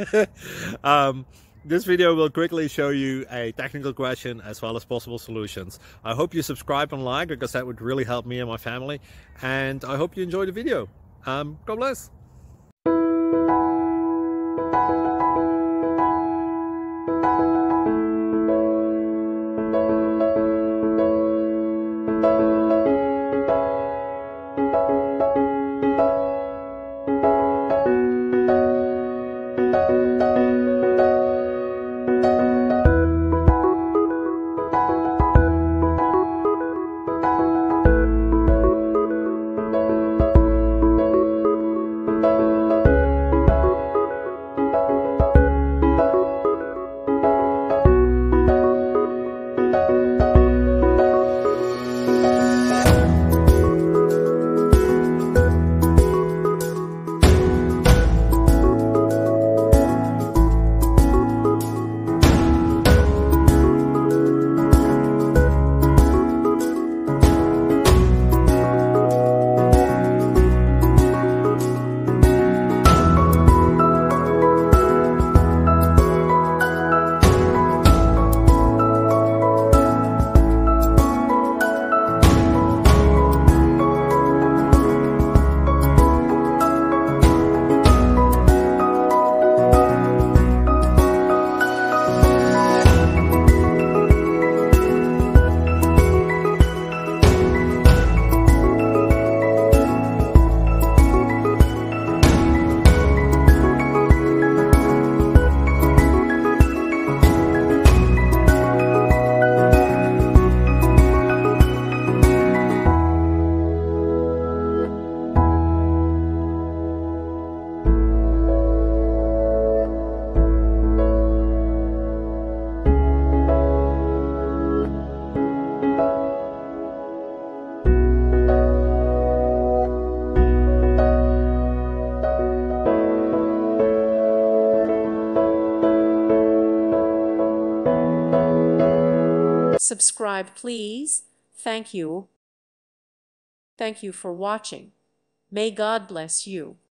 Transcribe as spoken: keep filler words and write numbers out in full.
um, this video will quickly show you a technical question as well as possible solutions. I hope you subscribe and like, because that would really help me and my family. And I hope you enjoy the video. Um, God bless. Subscribe, please. Thank you. Thank you for watching. May God bless you.